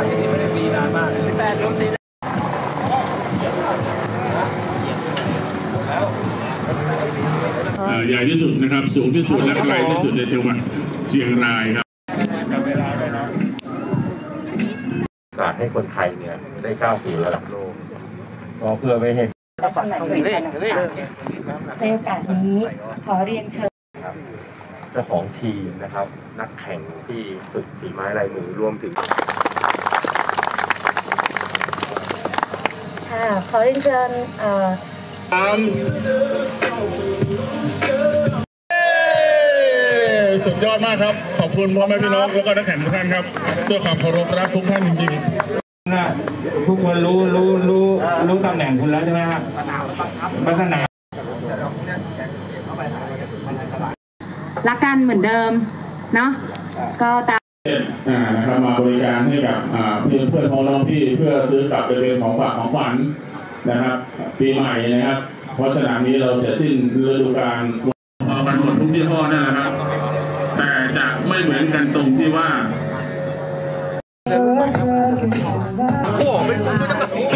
ไม่ได้มีนานมากแฟนรถตีใหญ่ที่สุดนะครับสูงที่สุดและไกลที่สุดในจังหวัดเชียงรายครับการให้คนไทยเนี่ยได้ก้าวสู่ระดับโลกก็เพื่อไม่ให้ในโอกาสนี้ขอเรียนเชิญเจ้าของทีมนะครับนักแข่งที่ฝึกฝีไม้ลายมือรวมถึงขอเรียนเชิญสุดยอดมากครับขอบคุณพ่อแม่พี่น้องแล้วก็นักแข่งทุกท่านครับด้วยความเคารพรักทุกท่านจริงๆทุกคนรู้ตำแหน่งคุณแล้วใช่ไหมครับพัฒนารักกันเหมือนเดิมเนาะก็ตามนะครับมาบริการให้กับเพื่อนของน้องพี่เพื่อซื้อกลับไปเป็นของฝากของขวัญนะครับปีใหม่นะครับเพราะสนามนี้เราเสร็จสิ้นฤดูกาลกันหมดทุกยี่ห้อนั่นแหละครับแต่จะไม่เหมือนกันตรงที่ว่าโอ้ไม่ต้องตัดสิน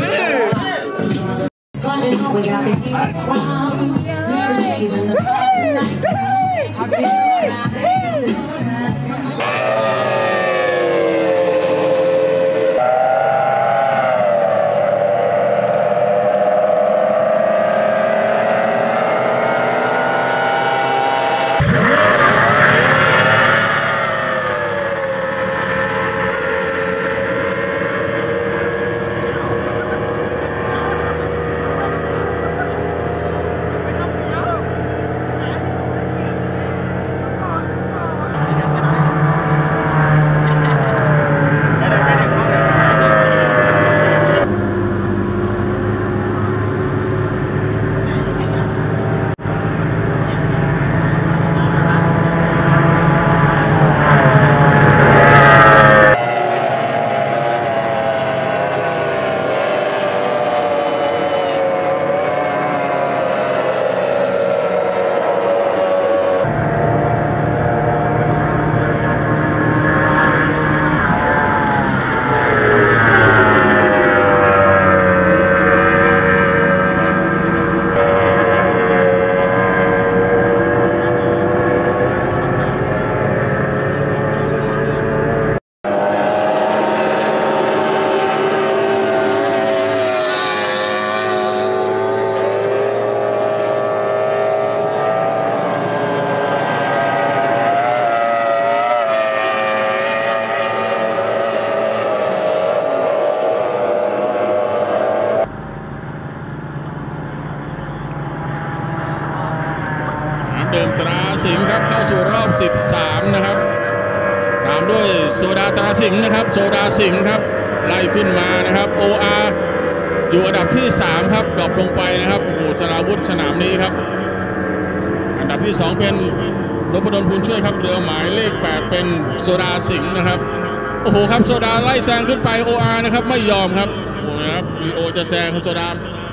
เดิมตราสิงห์ครับเข้าสู่รอบ13นะครับตามด้วยโซดาตราสิงห์นะครับโซดาสิงห์ครับไล่ขึ้นมานะครับ OR อยู่อันดับที่3ครับดรอปลงไปนะครับโอ้โหสราวุธสนามนี้ครับอันดับที่2เป็นนพดลพูนช่วยครับเรือหมายเลข8เป็นโซดาสิงห์นะครับโอ้โหครับโซดาไล่แซงขึ้นไป OR นะครับไม่ยอมครับโอ้โหครับลีโอจะแซงโซดา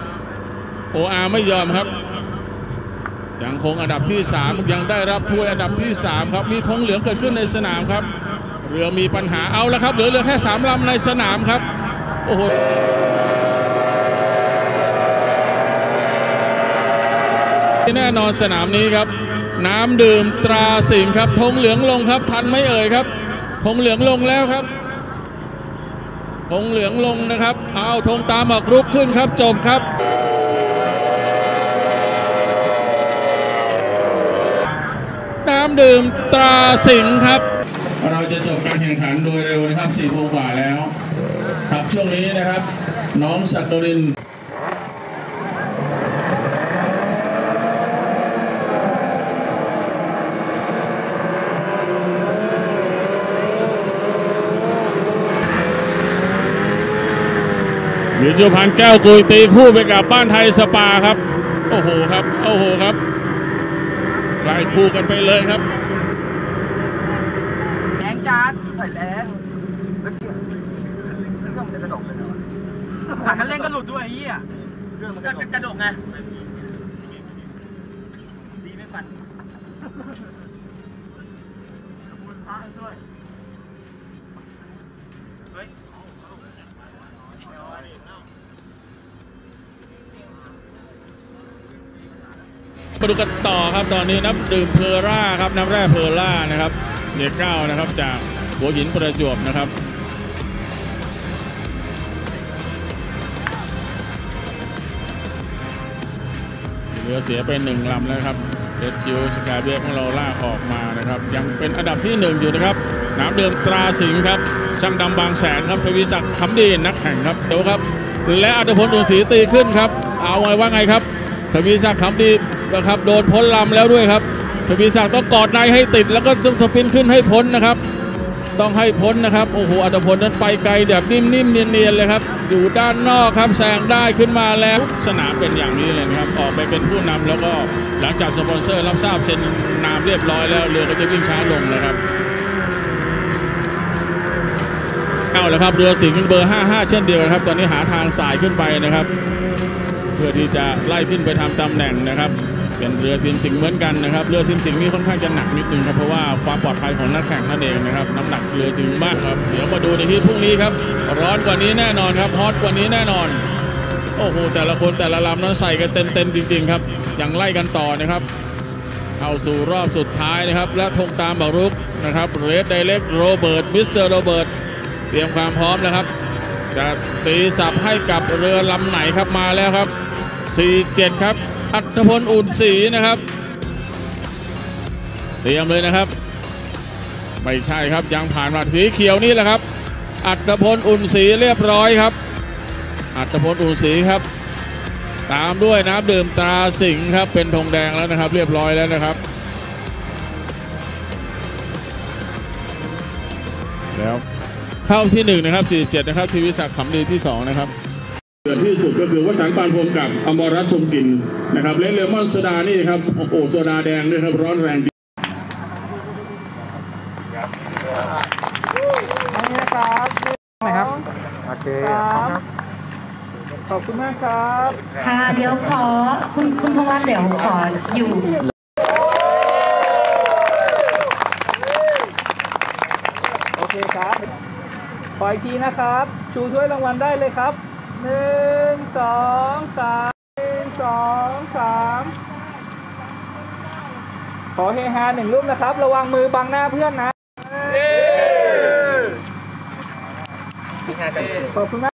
OR ไม่ยอมครับยังคงอันดับที่3ยังได้รับถ้วยอันดับที่3ครับมีธงเหลืองเกิดขึ้นในสนามครับเรือมีปัญหาเอาแล้วครับเหลือเรือแค่3ลำในสนามครับโอ้โหแน่นอนสนามนี้ครับน้ำดื่มตราสิงห์ครับธงเหลืองลงครับทันไม่เอ่ยครับธงเหลืองลงแล้วครับธงเหลืองลงนะครับเอาธงตามออกรุกขึ้นครับจบครับน้ำดื่มตราสิงห์ครับเราจะจบการแข่งขันโดยเร็วนะครับ4 โมงกว่าแล้วครับช่วงนี้นะครับน้องสักกรินมีจุพันแก้วกุยตีคู่ไปกับบ้านไทยสปาครับโอ้โหครับโอ้โหครับไล่คู่กันไปเลยครับแรงจานใส่แรงแล้วเครื่องมันจะกระดกเลยนะขาคันเร่งก็หลุดด้วยไอ้เหี้ยเครื่องมันกระดกไงดีไม่ฝันมูลค่าด้วยเฮ้ยมาดูกันต่อครับตอนนี้น้ำดื่มเพอร่าครับน้ำแร่เพอร่านะครับเด็ก9นะครับจากหัวหินประจวบนะครับเรือเสียไป1 ลำแล้วครับเดชชิวสกายเบียของเราลากออกมานะครับยังเป็นอันดับที่1อยู่นะครับน้ำเดิมตราสิงห์ครับช่างดำบางแสนครับทวีศักดิ์คำดีนักแข่งครับเดี๋ยวครับและอัตพลดวงศรีตีขึ้นครับเอาไว้ว่าไงครับทวีศักดิ์คำดีนะครับโดนพ้นลำแล้วด้วยครับทวีศักดิ์ต้องกอดในให้ติดแล้วก็สปินขึ้นให้พ้นนะครับต้องให้พ้นนะครับโอ้โหอัตพลนั้นไปไกลแบบนิ่มๆเนียนๆเลยครับอยู่ด้านนอกครับแซงได้ขึ้นมาแล้วสนามเป็นอย่างนี้เลยนะครับออกไปเป็นผู้นำแล้วก็หลังจากสปอนเซอร์รับทราบเซ็นนามเรียบร้อยแล้วเรือก็จะวิ่งช้าลงนะครับเอาแล้วครับเรือสิงห์เบอร์55เช่นเดียวกันครับตอนนี้หาทางสายขึ้นไปนะครับเพื่อที่จะไล่ขึ้นไปทำตำแหน่งนะครับเป็นเรือทีมสิงห์เหมือนกันนะครับเรือทีมสิงห์นี่ค่อนข้างจะหนักนิดนึงครับเพราะว่าความปลอดภัยของนักแข่งนั่นเองนะครับน้ำหนักเรือจึงมากครับเดี๋ยวมาดูในที่พรุ่งนี้ครับร้อนกว่านี้แน่นอนครับฮอตกว่านี้แน่นอนโอ้โหแต่ละคนแต่ละลำนั้นใส่กันเต็มจริงๆครับยังไล่กันต่อนะครับเข้าสู่รอบสุดท้ายนะครับและธงตามบารุกนะครับเรดไดเรกโรเบิร์ตมิสเตอร์โรเบิร์ตเตรียมความพร้อมแล้วครับจะตีสับให้กับเรือลำไหนครับมาแล้วครับ47ครับอัตพลอุ่นศรีนะครับเตรียมเลยนะครับไม่ใช่ครับยังผ่านหลักสีเขียวนี่แหละครับอัตพลอุ่นศรีเรียบร้อยครับอัตพลอุ่นศรีครับตามด้วยน้ำดื่มตราสิงห์ครับเป็นธงแดงแล้วนะครับเรียบร้อยแล้วนะครับแล้วเข้าที่1นะครับ47นะครับทวีศักดิ์ขำดีที่2นะครับเดือดที่สุดก็คือวสันต์ปานพรหมกับอมรรัตน์ชมกลิ่นนะครับเลมอนโซดานี่ครับโอ้โหโซดาแดงด้วยครับร้อนแรงดีนี่นะครับนะครับโอเคขอบคุณมากครับค่ะเดี๋ยวขอคุณพวัตเดี๋ยวขออยู่โอเคครับขออีกทีนะครับชูถ้วยรางวัลได้เลยครับ1 2 3 1 2 3ขอเฮฮา1 รูปนะครับระวังมือบังหน้าเพื่อนนะขอบคุณมาก